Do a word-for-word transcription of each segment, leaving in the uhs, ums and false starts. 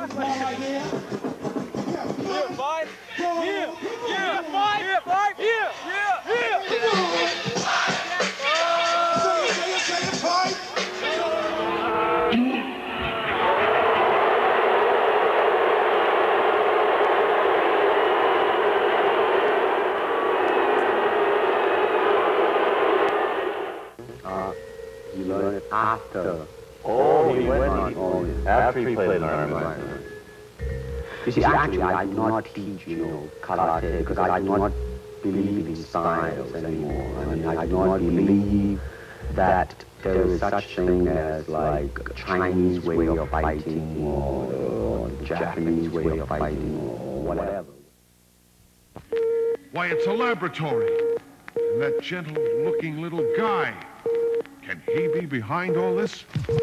five. Yeah, yeah, five. Yeah, five. Yeah, yeah, yeah. Uh, you learn it after. Oh, he went on only after he played in Army Line. You see, actually, I do not teach, you know, karate because I do not believe in styles anymore. I mean, I do not believe that there is such thing as like a Chinese way of fighting or, or Japanese way of fighting or whatever. Why, it's a laboratory. And that gentle-looking little guy, can he be behind all this?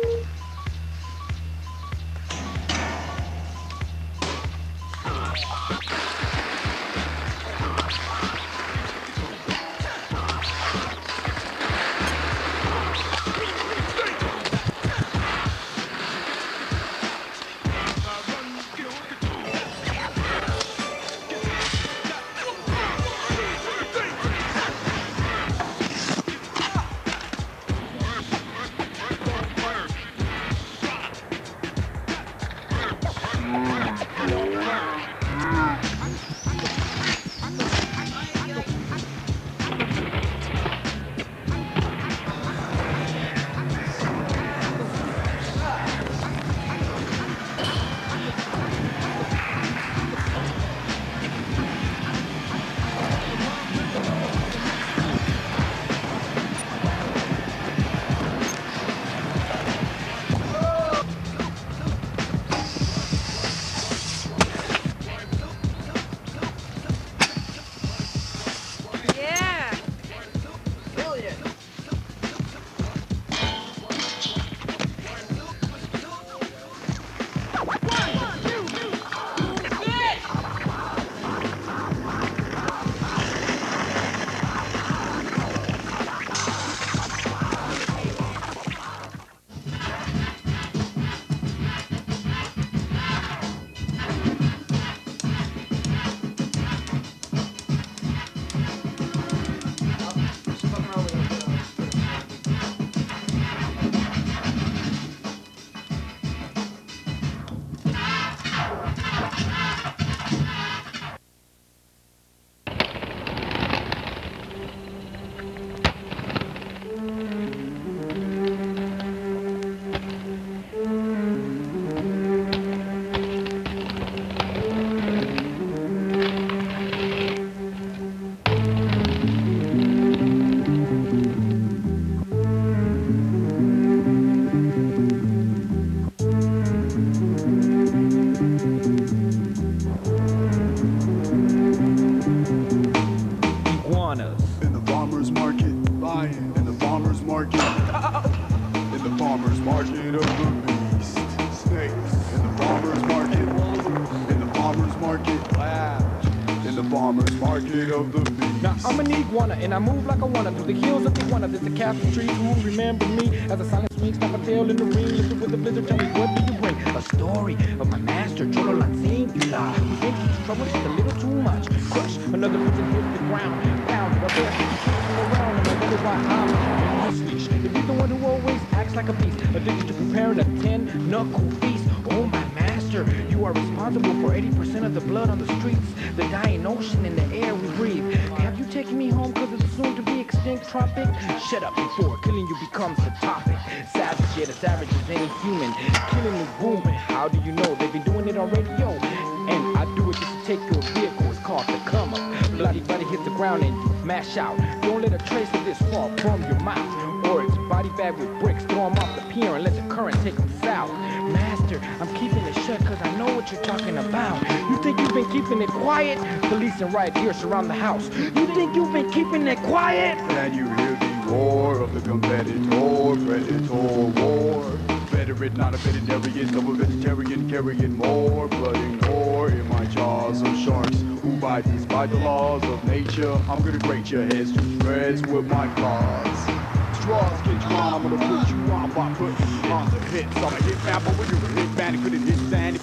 And I move like I wanna through the hills of Tijuana. There's a castle tree who remember me as a silent swing, snap a tail in the ring, lifted with the blizzard. Tell me, what do you bring? A story of my master, Cholo La Singular, who thinks he's trouble just a little too much. Crush another person hit the ground, pound it up there, kicking around, and I wonder why I'm on this leash. If he's the one who always acts like a beast, addicted to preparing a ten knuckle feast. Oh my master, you are responsible for eighty percent of the blood on the streets, the dying ocean, and the air we breathe. Have you taken me home because it's soon to be extinct tropic? Shut up before killing you becomes the topic. Savage, yet as savage as any human. Killing me booming. How do you know? They've been doing it already, yo. And I do it just to take your vehicle. It's called the come up. Bloody buddy hits the ground and you mash out. Don't let a trace of this fall from your mouth. Or it's body bag with bricks. Throw them off the pier and let the current take them south. Master, I'm keeping it shut because I know what you're talking about. You think you've been keeping it quiet? Police and riot gear surround the house. You think you've been keeping it quiet? Can you hear the roar of the competitor, predator war? Veteran, not a veterinarian, double vegetarian, carrying more blood and gore in my jaws of sharks who bite despite the laws of nature. I'm gonna grate your heads to shreds with my claws. Straws get drawn, I'm gonna put you on by putting you on the hits. I'm a hit man, but when you're a hit man, it couldn't hit sand.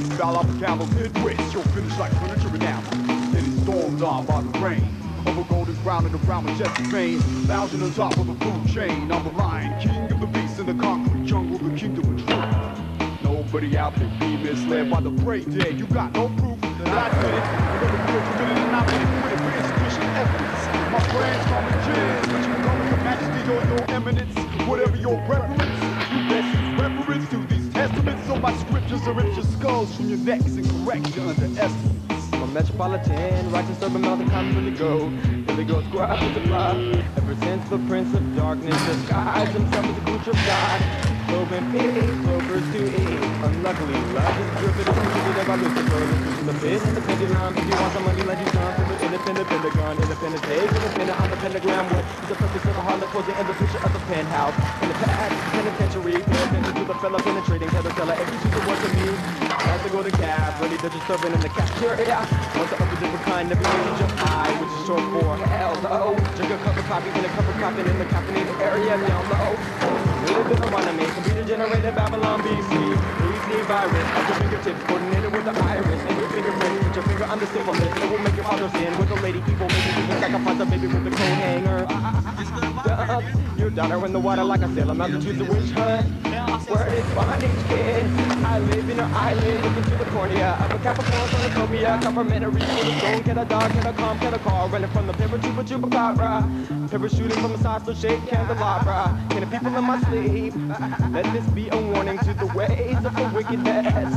Foul off the caval's Midwest, you'll finish like furniture enamel. Then it's stormed on by the rain. Over golden ground and around majestic fame. Lounging on top of the food chain. I'm the lion, king of the beasts in the concrete jungle, the kingdom of truth. Nobody out there be misled by the brain dead. You got no proof that I did it. I never feel committed and I did it with a insufficient evidence. My friends call me jizz, but you call me your majesty or your eminence. Whatever your preference, you best use reference to these testaments. So my scriptures are rip your skulls from your necks and correct your underestimates. I'm a metropolitan, righteous urban mountain, come really go. Really goes square with the blood. Ever since the prince of darkness disguised himself as a creature of God. Open page, overs to eat. Unluckily, love is driven to the devil Lucifer. This is the pit and the pentagram. If you want some money, let you jump to the independent pentagon. Independent page, independent on the pentagram. What is the purpose of the harlot posing in the picture of the penthouse? In the past, penitentiary, penitentiary to the fellow penetrating caterpillar. Every teacher wants to me. Has to go to cab, ready to just serving in the cafeteria. Wants to up a different kind of age of high, which is short for hell no. Drink a cup of coffee in a cup of coffee in the caffeinated area down low. Little bit of money, computer generated Babylon B C. Easy virus, at your fingertips, coordinated with the iris. And your fingerprint, put your finger on the syphilis. It will make your father sin with the lady evil. Maybe you can sacrifice a baby with the coat hanger. Duh, your daughter in the water like a sailor, Massachusetts witch hunt. Where is bondage, kid? I live in her eyelid, looking to the cornea of a Capricorn cornucopia. Complimentary with a stone, get a dog, get a calm, get a car. Running from the paper chupa chupacabra. Parachuting from a saucer shaped candelabra. Can the people in my sleep? Let this be a warning to the ways of the wickedness.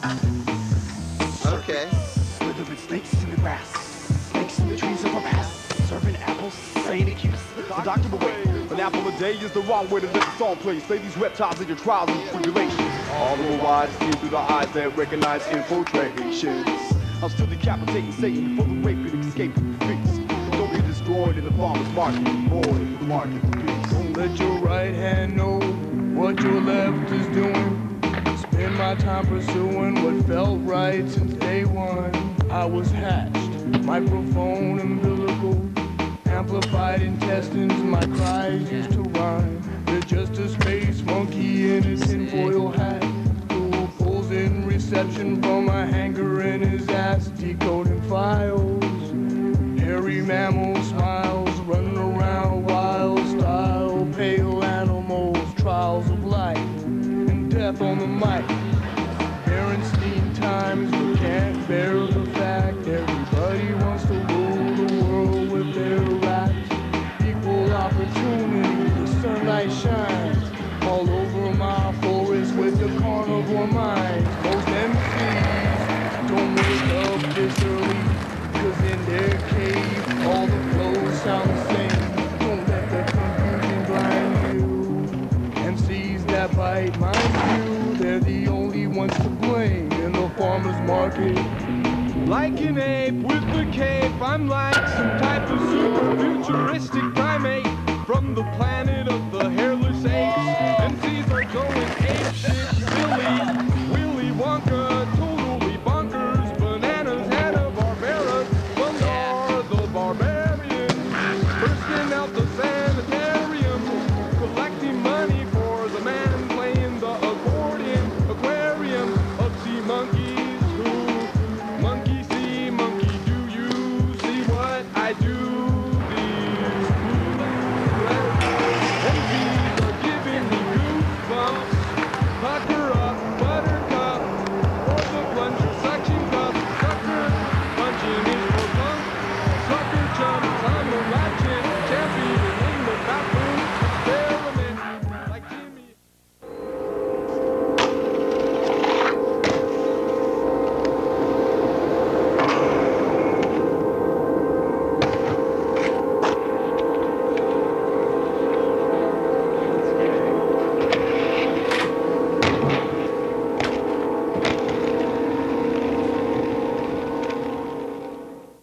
Okay. Slithering snakes in the grass. Snakes in the trees of our past. Serving apples, saying accuse. The doctor away. An apple a day is the wrong way to let the song play. Slay these reptiles in your trials and tribulations. All the wise see through the eyes that recognize infiltrations. I'm still decapitating Satan for the rape and escaping the beast. Don't get destroyed in the farmer's market, boy, the market for peace. Don't let your right hand know what your left is doing. Spend my time pursuing what felt right since day one. I was hatched, microphone umbilical. Amplified intestines, my cries used to rhyme. They're just a space monkey in a tinfoil hat who pulls in reception from a hanger in his ass, decoding files. Hairy mammal smiles, running around wild style. Pale animals, trials of life and death on the mic. Berenstein times, we can't bear the fact everybody wants to rule the world with their raps. Equal opportunity, the sunlight shines all over my forest with the carnivore mind. Most M Cs don't wake up this early, cause in their cave all the flows sound the same. Don't let the confusion blind you. M Cs that bite mind you, they're the only ones to blame in the farmer's market. Like an ape with the cape, I'm like some type of super futuristic primate from the planet of the hairless apes. M Cs are going ape shit.